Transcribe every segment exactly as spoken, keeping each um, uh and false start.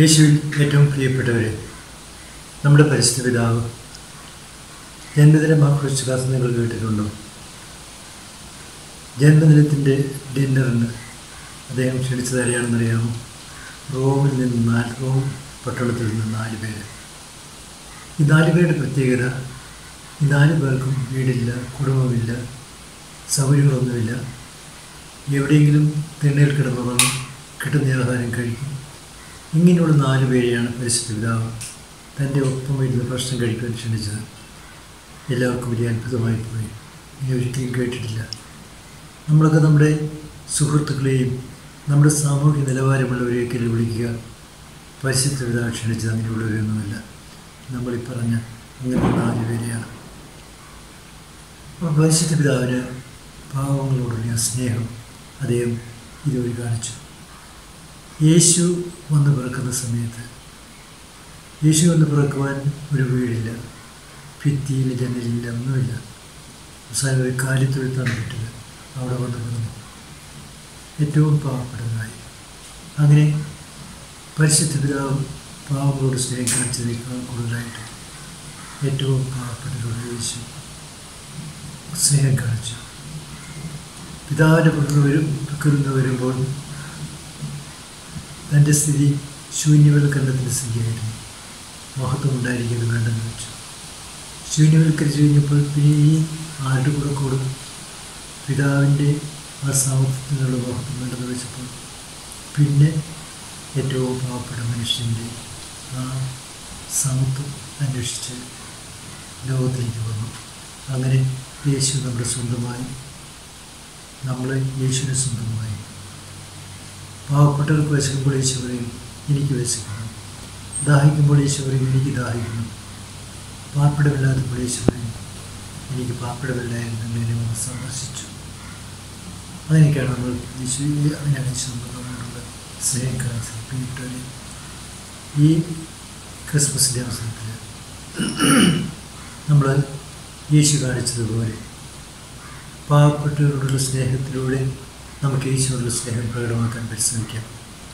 യേശുവിൽ ഏറ്റവും പ്രിയപ്പെട്ടവരെ, നമ്മുടെ പരിശുദ്ധ പിതാവ് ജന്മദിനമാക്കുറിച്ച് കഥ നിങ്ങൾ കേട്ടിട്ടുണ്ടോ? ജന്മദിനത്തിൻ്റെ ഡിന്നറിന് അദ്ദേഹം ക്ഷണിച്ചത് അറിയാമെന്നറിയാമോ? റോമിൽ നിന്ന് നാല് റോം പട്ടണത്തിൽ നിന്ന് നാല് പേര്. ഈ നാല് പേരുടെ പ്രത്യേകത, ഈ നാല് പേർക്കും വീടില്ല, കുടുംബമില്ല, സൗകര്യങ്ങളൊന്നുമില്ല. എവിടെയെങ്കിലും തിണ്ണയിൽ കിടന്നുറങ്ങും, കിട്ടുന്ന ആഹാരം കഴിക്കും. ഇങ്ങനെയുള്ള നാല് പേരെയാണ് പരിശുദ്ധ പിതാവ് തൻ്റെ ഒപ്പം ഇരുന്ന് ഭക്ഷണം കഴിക്കാൻ ക്ഷണിച്ചത്. എല്ലാവർക്കും വലിയ അത്ഭുതമായി പോയി. ഇനി ഒരിക്കലും കേട്ടിട്ടില്ല. നമ്മളൊക്കെ നമ്മുടെ സുഹൃത്തുക്കളെയും നമ്മുടെ സാമൂഹിക നിലവാരമുള്ളവരെയൊക്കെ വിളിക്കുക. പരിശുദ്ധ പിതാവ് ക്ഷണിച്ചത് അങ്ങനെയുള്ളവരൊന്നുമില്ല. നമ്മളീ പറഞ്ഞ അങ്ങനെ നാല് പേരെയാണ്. അപ്പോൾ പരിശുദ്ധ പിതാവിന് പാവങ്ങളോടുള്ള സ്നേഹം അദ്ദേഹം ഇതുവഴി കാണിച്ചു. യേശു വന്ന് പിറക്കുന്ന സമയത്ത് യേശു വന്ന് പിറക്കുവാൻ ഒരു വീടില്ല, ഭിത്തിയില്ല, ജനലില്ല, ഒന്നുമില്ല. അവസാനം ഒരു കാലിത്തൊഴുത്താണ് കിട്ടിയത്. അവിടെ വന്ന് പിറന്നു. ഏറ്റവും പാവപ്പെട്ടതായി. അങ്ങനെ പരിശുദ്ധ പിതാവ് പാവങ്ങളോട് സ്നേഹം കാണിച്ചതിനേക്കാൾ കൂടുതലായിട്ട് ഏറ്റവും പാവപ്പെട്ടവരോട് യേശു സ്നേഹം കാണിച്ചു. പിതാവിൻ്റെ പുറത്ത് വരും പുറത്ത് വരുമ്പോൾ തൻ്റെ സ്ഥിതി ശൂന്യവൽക്കരണത്തിൻ്റെ സ്ഥിതിയായിരുന്നു. മഹത്വം ഉണ്ടായിരിക്കുന്നത് വേണ്ടെന്ന് വെച്ചു. ശൂന്യവൽക്കരിച്ച് കഴിഞ്ഞപ്പോൾ പിന്നെ ഈ ആരുടെ കൂടെ കൂടും? പിതാവിൻ്റെ ആ സാമർത്ഥ്യത്തിനുള്ള മഹത്വം വേണ്ടെന്ന് വെച്ചപ്പോൾ പിന്നെ ഏറ്റവും പാവപ്പെട്ട മനുഷ്യൻ്റെ ആ സമത്വം അന്വേഷിച്ച് ലോകത്തിലേക്ക് വന്നു. അങ്ങനെ യേശു നമ്മുടെ സ്വന്തമായി, നമ്മൾ യേശുവിനെ സ്വന്തമായി. പാവപ്പെട്ടവർക്ക് വിശക്കുമ്പോൾ യേശു പറയും, എനിക്ക് വിശക്കണം. ദാഹിക്കുമ്പോൾ യേശു പറയും, എനിക്ക് ദാഹിക്കണം. പാർപ്പിടമില്ലാത്തപ്പോൾ യേശു പറയും, എനിക്ക് പാർപ്പിടമില്ലായിരുന്നു, എന്നെ ഒന്ന് സന്ദർശിച്ചു. അങ്ങനെയൊക്കെയാണ് നമ്മൾ യേശു അങ്ങനെയാണ് യേശു നമ്മളോടുള്ള സ്നേഹം കാണിച്ചത്. പ്രിയപ്പെട്ടവരെ, ഈ ക്രിസ്മസിൻ്റെ അവസരത്തിൽ നമ്മൾ യേശു കാണിച്ചതുപോലെ പാവപ്പെട്ടവരോടുള്ള സ്നേഹത്തിലൂടെ നമുക്ക് യേശുവിനുള്ള സ്നേഹം പ്രകടമാക്കാൻ പരിശ്രമിക്കാം.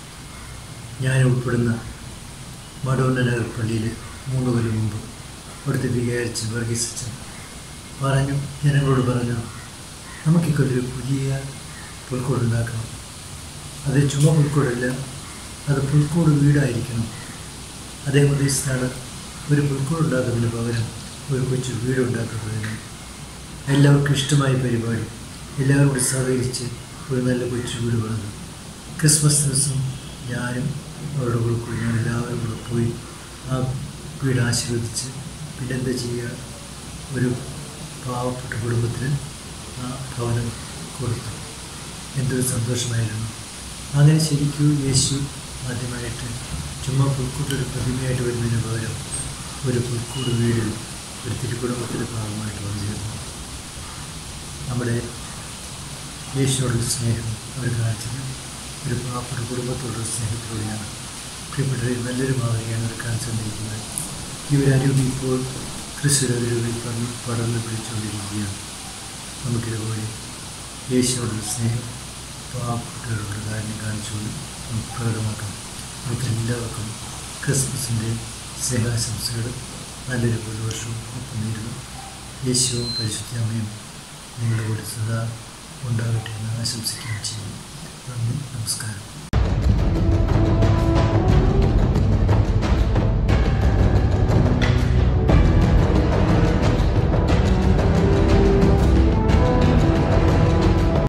ഞാൻ ഉൾപ്പെടുന്ന മഡോന്ന നഗർ പള്ളിയിൽ മൂന്ന് കൊല്ലം മുമ്പ് അവിടുത്തെ വികാരിച്ച് വർഗീസിച്ച് പറഞ്ഞു, ജനങ്ങളോട് പറഞ്ഞു, നമുക്കിക്കൊരു പുതിയ പുൽക്കൂടുണ്ടാക്കണം. അത് ചുമ പുൽക്കൂടല്ല, അത് പുൽക്കൂട് വീടായിരിക്കണം. അദ്ദേഹം ഉദ്ദേശിച്ചാണ് ഒരു പുൽക്കൂട് ഉണ്ടാക്കുന്നതിന് പകരം ഒരു കൊച്ചു വീടുണ്ടാക്കുന്നതിന്. എല്ലാവർക്കും ഇഷ്ടമായ പരിപാടി, എല്ലാവരും കൂടി സഹകരിച്ച് ഒരു നല്ല കൊച്ചു വീട് പണിതു. ക്രിസ്മസ് ദിവസം ഞാനും അവരുടെ കൂടെ കൂടി ഞാൻ എല്ലാവരും കൂടെ പോയി ആ വീട് ആശീർവദിച്ച് പിന്നെ എന്താ ചെയ്യുക, ഒരു പാവപ്പെട്ട കുടുംബത്തിന് ആ ഭവനം കൊടുത്തു. എന്തൊരു സന്തോഷമായിരുന്നു. അങ്ങനെ ശരിക്കും യേശു ആദ്യമായിട്ട് ചുമ്മാ പുൽക്കൂട്ടൊരു പ്രതിമയായിട്ട് വരുന്നതിന് പകരം ഒരു പുൽക്കൂട് വീടിൽ ഒരു തിരുക്കുടുംബത്തിൻ്റെ ഭാഗമായിട്ട് വന്നിരുന്നു. നമ്മുടെ യേശുവോടുള്ള സ്നേഹം അവർ കാണിച്ചത് ഒരു പാവപ്പെട്ട കുടുംബത്തോടുള്ള സ്നേഹത്തിലൂടെയാണ്. പ്രിയപ്പെട്ടവരെ, നല്ലൊരു മാതൃകയാണ് അവർ കാണിച്ചുകൊണ്ടിരിക്കുന്നത്. ഇവരരുവി ഇപ്പോൾ തൃശ്ശൂർ അരുവിൽ പടർന്ന് പടർന്ന് പിടിച്ചുകൊണ്ടിരിക്കുകയാണ്. നമുക്കിതുപോലെ യേശുവോടുള്ള സ്നേഹം പാവപ്പെട്ടവരുടെ കാര്യം കാണിച്ചുകൊണ്ട് നമുക്ക് പ്രകടമാക്കാം. നമുക്ക് എല്ലാവർക്കും ക്രിസ്മസിൻ്റെ സ്നേഹാശംസകൾ നല്ലൊരു പുതുവർഷവും ഒപ്പം നേരുന്നു. യേശുവും പരിശുദ്ധ അമ്മയും നിങ്ങളുടെ കൂടെ സദാ ഉണ്ടാകട്ടെ എന്ന് ആശംസിക്കുകയും ചെയ്യും. നന്ദി, നമസ്കാരം.